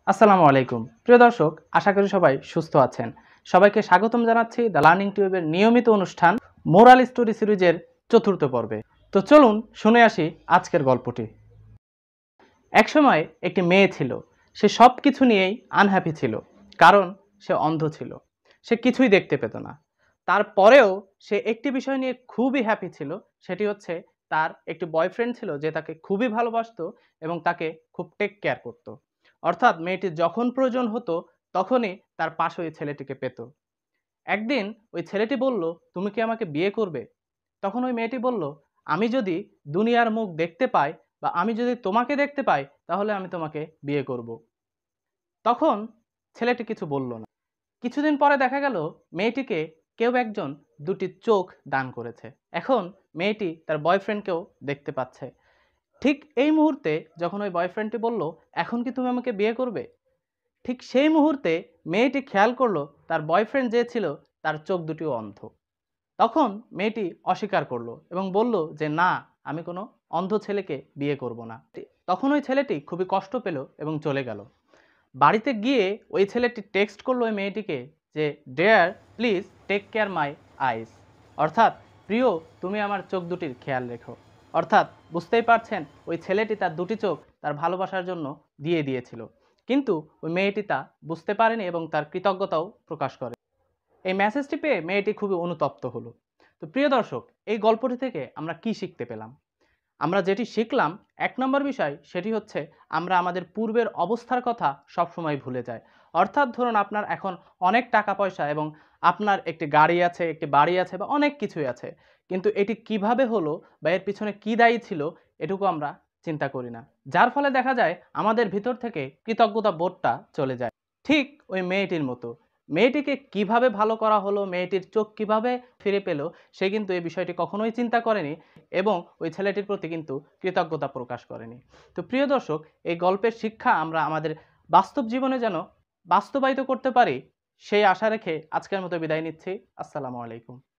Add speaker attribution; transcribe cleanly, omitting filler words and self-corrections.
Speaker 1: আসসালামু আলাইকুম প্রিয় দর্শক, আশা করি সবাই সুস্থ আছেন। সবাইকে স্বাগতম জানাচ্ছি দ্য লার্নিং টিউবের নিয়মিত অনুষ্ঠান মোরাল স্টোরি সিরিজের চতুর্থ পর্বে। তো চলুন শুনে আসি আজকের গল্পটি। একসময় একটি মেয়ে ছিল। সে সব কিছু নিয়েই আনহ্যাপি ছিল, কারণ সে অন্ধ ছিল। সে কিছুই দেখতে পেত না। তারপরেও সে একটি বিষয় নিয়ে খুবই হ্যাপি ছিল, সেটি হচ্ছে তার একটি বয়ফ্রেন্ড ছিল যে তাকে খুবই ভালোবাসতো এবং তাকে খুব টেক কেয়ার করতো। অর্থাৎ মেয়েটির যখন প্রয়োজন হতো তখনই তার পাশে ওই ছেলেটিকে পেত। একদিন ওই ছেলেটি বলল, তুমি কি আমাকে বিয়ে করবে? তখন ওই মেয়েটি বলল, আমি যদি দুনিয়ার মুখ দেখতে পাই বা আমি যদি তোমাকে দেখতে পাই তাহলে আমি তোমাকে বিয়ে করব। তখন ছেলেটি কিছু বলল না। কিছুদিন পরে দেখা গেল মেয়েটিকে কেউ একজন দুটি চোখ দান করেছে। এখন মেয়েটি তার বয়ফ্রেন্ডকেও দেখতে পাচ্ছে। ঠিক এই মুহূর্তে যখন ওই বয়ফ্রেন্ডটি বলল, এখন কি তুমি আমাকে বিয়ে করবে, ঠিক সেই মুহূর্তে মেয়েটি খেয়াল করলো তার বয়ফ্রেন্ড যে ছিল তার চোখ দুটিও অন্ধ। তখন মেয়েটি অস্বীকার করলো এবং বলল যে না, আমি কোনো অন্ধ ছেলেকে বিয়ে করব না। তখন ওই ছেলেটি খুবই কষ্ট পেল এবং চলে গেল। বাড়িতে গিয়ে ওই ছেলেটি টেক্সট করলো ওই মেয়েটিকে যে dear please take care my eyes, অর্থাৎ প্রিয় তুমি আমার চোখ দুটির খেয়াল রেখো। অর্থাৎ বুঝতেই পারছেন ওই ছেলেটি তার দুটি চোখ তার ভালোবাসার জন্য দিয়ে দিয়েছিল, কিন্তু ওই মেয়েটি তা বুঝতে পারেনি এবং তার কৃতজ্ঞতাও প্রকাশ করে। এই মেসেজটি পেয়ে মেয়েটি খুবই অনুতপ্ত হলো। তো প্রিয় দর্শক, এই গল্পটি থেকে আমরা কি শিখতে পেলাম? আমরা যেটি শিখলাম, এক নম্বর বিষয় সেটি হচ্ছে আমরা আমাদের পূর্বের অবস্থার কথা সবসময় ভুলে যাই। অর্থাৎ ধরুন আপনার এখন অনেক টাকা পয়সা এবং আপনার একটি গাড়ি আছে, একটি বাড়ি আছে বা অনেক কিছুই আছে, কিন্তু এটি কিভাবে হলো বা এর পিছনে কি দায়ী ছিল এটুকু আমরা চিন্তা করি না, যার ফলে দেখা যায় আমাদের ভিতর থেকে কৃতজ্ঞতা বোধটা চলে যায়। ঠিক ওই মেয়েটির মতো, মেয়েটিকে কিভাবে ভালো করা হলো, মেয়েটির চোখ কিভাবে ফিরে পেল, সে কিন্তু এই বিষয়টি কখনোই চিন্তা করেনি এবং ওই ছেলেটির প্রতি কিন্তু কৃতজ্ঞতা প্রকাশ করেনি। তো প্রিয় দর্শক, এই গল্পের শিক্ষা আমরা আমাদের বাস্তব জীবনে যেন বাস্তবায়িত করতে পারি, সেই আশা রেখে আজকের মতো বিদায় নিচ্ছি। আসসালামু আলাইকুম।